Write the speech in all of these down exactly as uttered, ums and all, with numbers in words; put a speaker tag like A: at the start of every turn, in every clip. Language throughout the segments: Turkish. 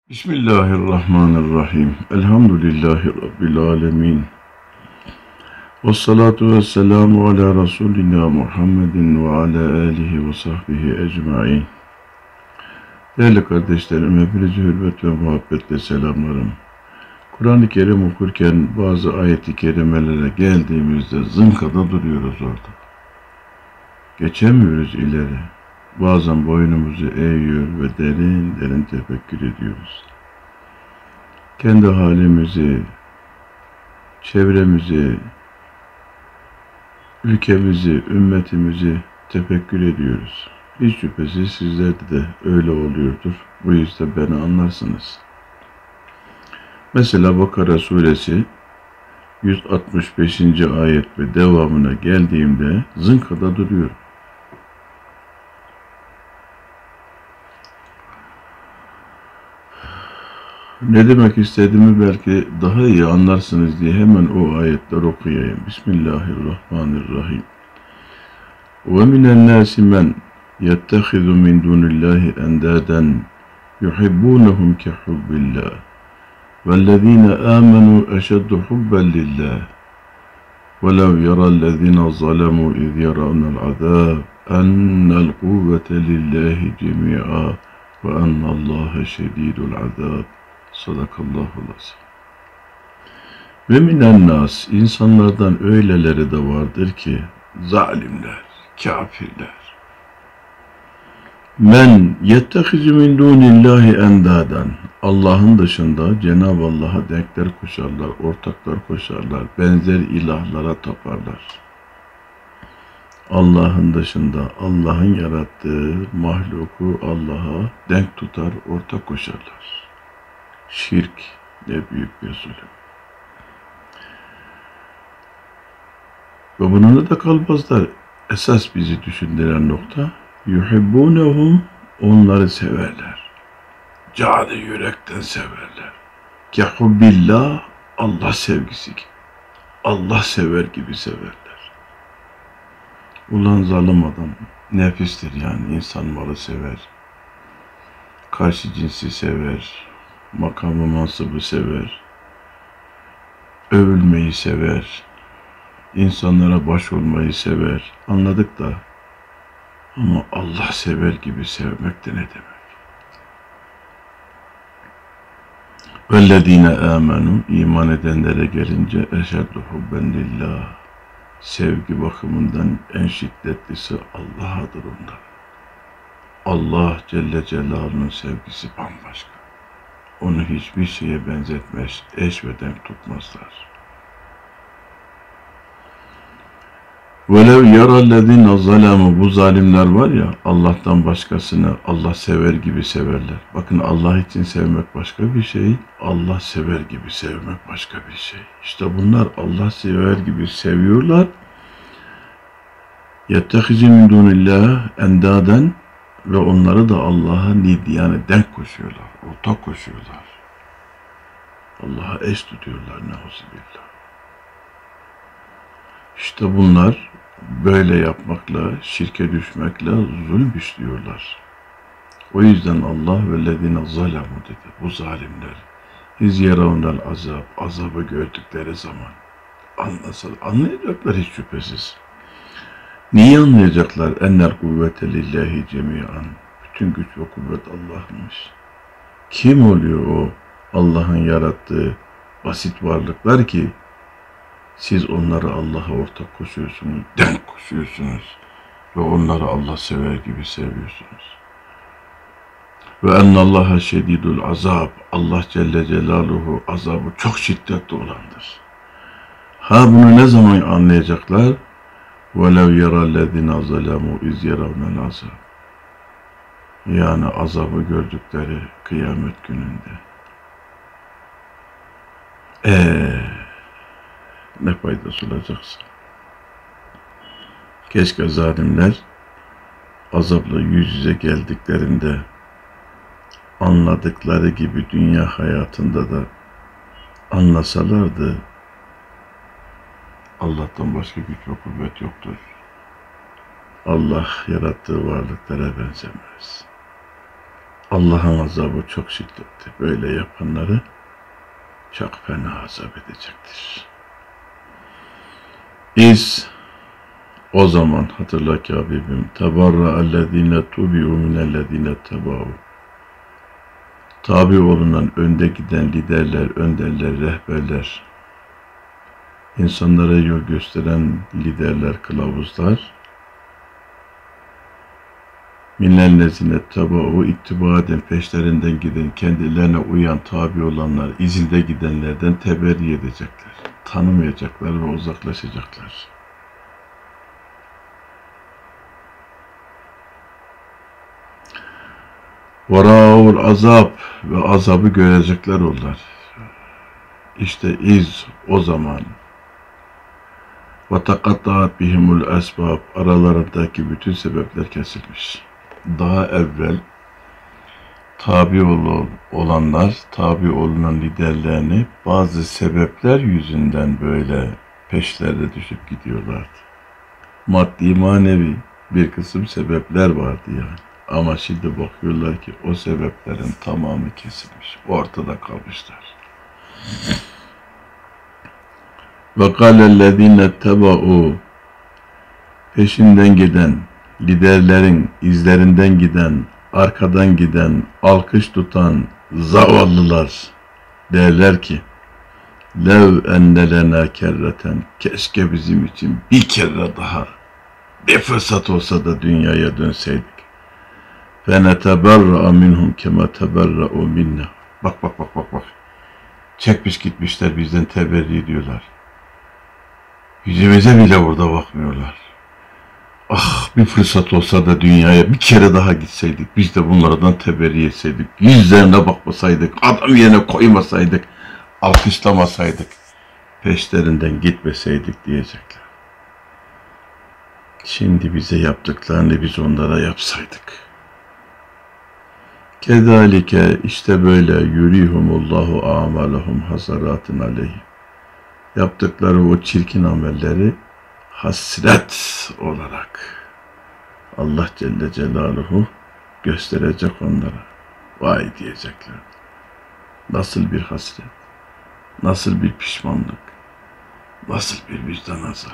A: Bismillahirrahmanirrahim. Elhamdülillahi Rabbil alemin. Vessalatu vesselamu ala Resulina Muhammedin ve ala alihi ve sahbihi ecmain. Değerli kardeşlerim, hepinizi hürmet ve muhabbetle selamlarım. Kur'an-ı Kerim okurken bazı ayet-i kerimelere geldiğimizde zınkada duruyoruz orada. Geçemiyoruz ileri. Bazen boynumuzu eğiyor ve derin derin tefekkür ediyoruz. Kendi halimizi, çevremizi, ülkemizi, ümmetimizi tefekkür ediyoruz. Hiç şüphesiz sizlerde de öyle oluyordur. Bu yüzden beni anlarsınız. Mesela Bakara suresi yüz altmış beşinci ayet ve devamına geldiğimde zınkada duruyorum. Ne demek istediğimi belki daha iyi anlarsınız diye hemen o ayetler okuyayım. Bismillahirrahmanirrahim. Ve minen nâsi men yettehizu min dunillahi endâden yuhibbûnehum ke hubbillah. Vellezîne âmenû eşeddu hubben lillah. وَلَوْ يَرَى الَّذِينَ ظَلَمُوا اِذْ يَرَوْنَ الْعَذَابَ اَنَّ الْقُوَّةَ لِلّٰهِ جَمِيعًا وَاَنَّ اللّٰهَ شَد۪يدُ الْعَذَابِ. Sadakallahu lazım. Ve minen nas, insanlardan öyleleri de vardır ki zalimler, kafirler. Men yettehizu min dunillahi endaden, Allah'ın dışında Cenab-ı Allah'a denkler koşarlar, ortaklar koşarlar, benzer ilahlara taparlar. Allah'ın dışında Allah'ın yarattığı mahluku Allah'a denk tutar, ortak koşarlar. Şirk ne büyük bir zulüm. Ve bununla da kalmazlar. Esas bizi düşündüren nokta, yuhibbûnehum, onları severler. Canı yürekten severler. Kehubbillah, Allah sevgisi gibi. Allah sever gibi severler. Ulan zalim adam, nefistir yani, insan malı sever. Karşı cinsi sever. Makamı mansıbı sever, övülmeyi sever, insanlara baş olmayı sever, anladık da ama Allah sever gibi sevmek de ne demek? وَالَّذ۪ينَ آمَنُوا, iman edenlere gelince eşeddu hubben lillah, sevgi bakımından en şiddetlisi Allah'adır onlar. Allah Celle Celaluhu'nun sevgisi bambaşka. Onu hiçbir şeye benzetmez, eş ve denk tutmazlar. وَلَوْ يَرَى الَّذ۪ينَ ظَلَمُوا, bu zalimler var ya, Allah'tan başkasını Allah sever gibi severler. Bakın, Allah için sevmek başka bir şey, Allah sever gibi sevmek başka bir şey. İşte bunlar Allah sever gibi seviyorlar. يَتَّخِذِ مِنْ دُونِ اللّٰهِ اَنْدَادًا, ve onları da Allah'a nid, yani denk koşuyorlar, ortak koşuyorlar. Allah'a eş tutuyorlar, neuzubillah. İşte bunlar böyle yapmakla, şirke düşmekle zulm işliyorlar. O yüzden Allah vellezine zalemu dedi, bu zalimler. İz yeravnel azab, azabı gördükleri zaman anlasın, anlayacaklar hiç şüphesiz. Niye anlayacaklar? Ennel kuvvete lillahi cemiyan. Bütün güç ve kuvvet Allah'mış. Kim oluyor o Allah'ın yarattığı basit varlıklar ki siz onları Allah'a ortak koşuyorsunuz, denk koşuyorsunuz ve onları Allah sever gibi seviyorsunuz. Ve ennallaha şedidul azab. Allah Celle Celaluhu azabı çok şiddetli olandır. Ha, bunu ne zaman anlayacaklar? وَلَوْ يَرَى الَّذِينَ ظَلَمُوا اِذْ يَرَوْنَ الْعَذَابِ, yani azabı gördükleri kıyamet gününde. Eee ne faydası olacaksa. Keşke zalimler azapla yüz yüze geldiklerinde anladıkları gibi dünya hayatında da anlasalardı, Allah'tan başka güç ve kuvvet yoktur. Allah yarattığı varlıklara benzemez. Allah'ın azabı çok şiddetli. Böyle yapanları çok fena azap edecektir. İz o zaman hatırla ki Habibim, tebarra'ellezine tubi'u minellezine teba'u. Tabi olunan önde giden liderler, önderler, rehberler, insanlara yol gösteren liderler, kılavuzlar, minellezine teba'u, ittiba eden, peşlerinden giden, kendilerine uyan, tabi olanlar, izinde gidenlerden teberri edecekler, tanımayacaklar ve uzaklaşacaklar. وَرَاءُ azap ve azabı görecekler onlar. İşte iz o zaman. وَتَقَطَّعَتْ بِهِمُ الْأَسْبَابِ aralarındaki bütün sebepler kesilmiş. Daha evvel tabi olanlar, tabi olunan liderlerini bazı sebepler yüzünden böyle peşlerine düşüp gidiyorlardı. Maddi manevi bir kısım sebepler vardı yani. Ama şimdi bakıyorlar ki o sebeplerin tamamı kesilmiş. Ortada kalmışlar. وَقَالَ الَّذ۪ينَ اتَّبَعُوا peşinden giden, liderlerin izlerinden giden, arkadan giden, alkış tutan zavallılar derler ki lev enne lena kerreten, keşke bizim için bir kere daha bir fırsat olsa da dünyaya dönseydik. فَنَتَبَرَّأَ مِنْهُمْ كَمَا تَبَرَّأُوا مِنَّا. Bak bak bak bak bak. Çekmiş gitmişler, bizden teberri ediyorlar. Yüzümüze bile burada bakmıyorlar. Ah, bir fırsat olsa da dünyaya bir kere daha gitseydik, biz de bunlardan teberri etseydik, yüzlerine bakmasaydık, adam yerine koymasaydık, alkışlamasaydık, peşlerinden gitmeseydik diyecekler. Şimdi bize yaptıklarını biz onlara yapsaydık. Kezalike işte böyle yurihumullahu amalahum hasaratın aleyhi. Yaptıkları o çirkin amelleri hasret olarak Allah Celle Celaluhu gösterecek onlara. Vay diyecekler. Nasıl bir hasret, nasıl bir pişmanlık, nasıl bir vicdan azabı.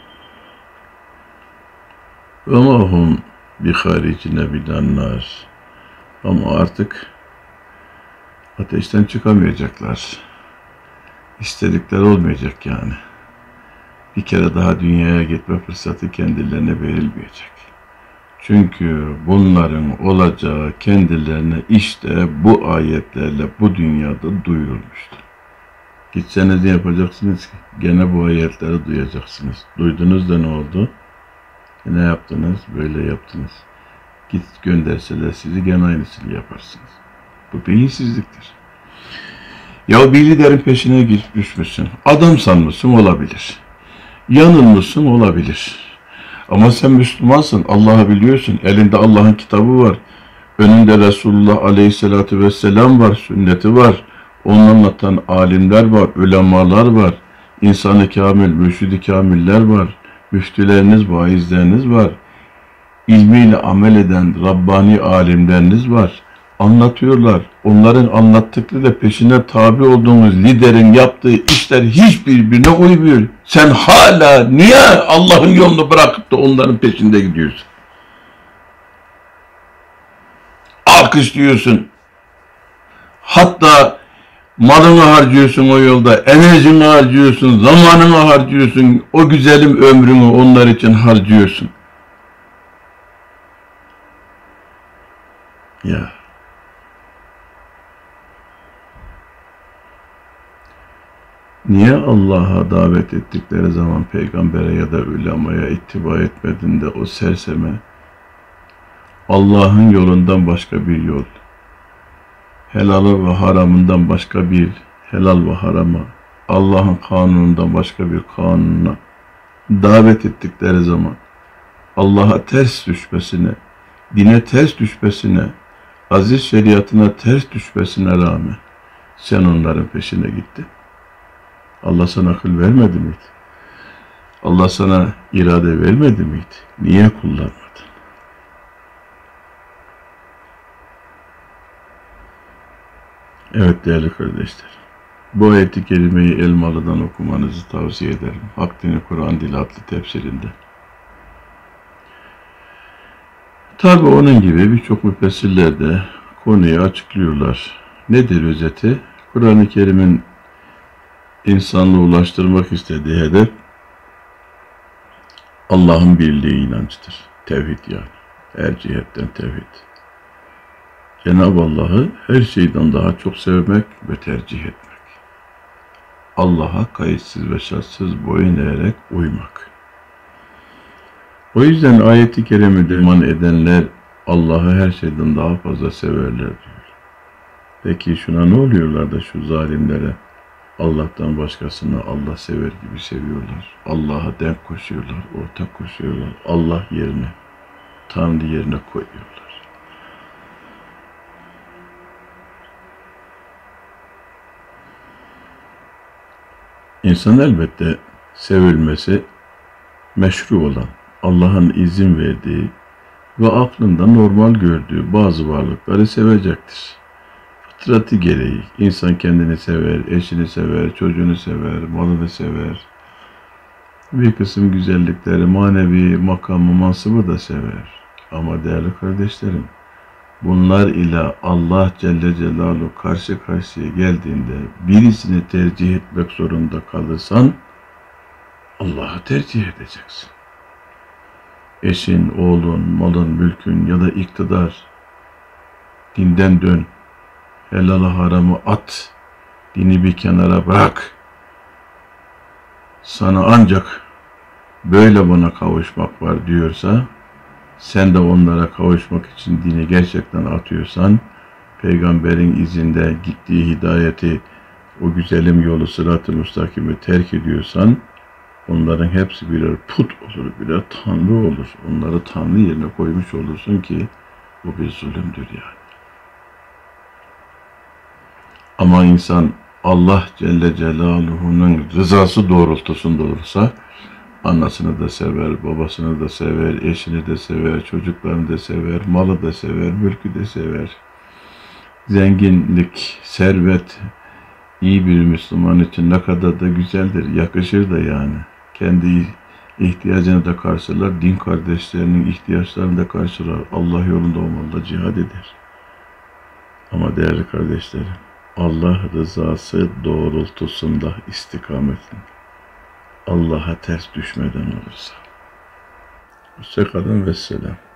A: Ve ma hum bi haricine minennar. Ama artık ateşten çıkamayacaklar. İstedikleri olmayacak yani. Bir kere daha dünyaya gitme fırsatı kendilerine verilmeyecek. Çünkü bunların olacağı kendilerine işte bu ayetlerle bu dünyada duyurulmuştur. Gitseniz ne yapacaksınız ki? Gene bu ayetleri duyacaksınız. Duydunuz da ne oldu? Ne yaptınız? Böyle yaptınız. Git gönderseler sizi gene aynısını yaparsınız. Bu beyinsizliktir. Ya bir liderin peşine düşmüşsün. Adam sanmışsın, olabilir. Yanılmışsın, olabilir. Ama sen Müslümansın, Allah'ı biliyorsun. Elinde Allah'ın kitabı var. Önünde Resulullah Aleyhisselatü Vesselam var, sünneti var. Onu anlatan alimler var, ulemalar var. İnsan-ı kamil, mürşid-i kamiller var. Müftüleriniz, vaizleriniz var. İlmiyle amel eden Rabbani alimleriniz var. Anlatıyorlar. Onların anlattıkları da peşine tabi olduğunuz liderin yaptığı işler hiçbirbirine uymuyor. Sen hala niye Allah'ın yolunu bırakıp da onların peşinde gidiyorsun? Alkışlıyorsun. Hatta malını harcıyorsun o yolda, enerjini harcıyorsun, zamanını harcıyorsun, o güzelim ömrünü onlar için harcıyorsun. Ya. Niye Allah'a davet ettikleri zaman peygambere ya da ulemaya ittiba etmedin de o serseme Allah'ın yolundan başka bir yol, helalı ve haramından başka bir helal ve harama, Allah'ın kanunundan başka bir kanuna davet ettikleri zaman Allah'a ters düşmesine, dine ters düşmesine, aziz şeriatına ters düşmesine rağmen sen onların peşine gittin. Allah sana akıl vermedi miydi? Allah sana irade vermedi miydi? Niye kullanmadın? Evet değerli kardeşler, bu ayet-i kerimeyi Elmalı'dan okumanızı tavsiye ederim. Hak Dini Kur'an Dili adlı tefsirinde. Tabi onun gibi birçok müfessirler de konuyu açıklıyorlar. Nedir özeti? Kur'an-ı Kerim'in insanlığı ulaştırmak istediği hedef Allah'ın birliği inancıdır. Tevhid yani. Her cihetten tevhid. Cenab-ı Allah'ı her şeyden daha çok sevmek ve tercih etmek. Allah'a kayıtsız ve şartsız boyun eğerek uymak. O yüzden ayet-i kerimede iman edenler Allah'ı her şeyden daha fazla severler diyor. Peki şuna ne oluyorlar da şu zalimlere Allah'tan başkasını Allah sever gibi seviyorlar. Allah'a denk koşuyorlar, ortak koşuyorlar. Allah yerine, Tanrı yerine koyuyorlar. İnsan elbette sevilmesi meşru olan, Allah'ın izin verdiği ve aklında normal gördüğü bazı varlıkları sevecektir. Fıtratı gereği insan kendini sever, eşini sever, çocuğunu sever, malını sever. Bir kısım güzellikleri, manevi makamı, mansıbı da sever. Ama değerli kardeşlerim, bunlar ile Allah Celle Celaluhu karşı karşıya geldiğinde birisini tercih etmek zorunda kalırsan Allah'ı tercih edeceksin. Eşin, oğlun, malın, mülkün ya da iktidar, dinden dön, helal haramı at, dini bir kenara bırak. Sana ancak böyle bana kavuşmak var diyorsa, sen de onlara kavuşmak için dini gerçekten atıyorsan, peygamberin izinde gittiği hidayeti, o güzelim yolu sırat-ı müstakimi terk ediyorsan, onların hepsi birer put olur, birer tanrı olur. Onları tanrı yerine koymuş olursun ki bu bir zulümdür yani. Ama insan Allah Celle Celaluhu'nun rızası doğrultusunda olursa anasını da sever, babasını da sever, eşini de sever, çocuklarını da sever, malı da sever, mülkü de sever. Zenginlik, servet iyi bir Müslüman için ne kadar da güzeldir, yakışır da yani. Kendi ihtiyacını da karşılar, din kardeşlerinin ihtiyaçlarını da karşılar. Allah yolunda olmalı, cihad eder. Ama değerli kardeşlerim, Allah rızası doğrultusunda istikametin, Allah'a ters düşmeden olursa. Hoşça kalın ve selam.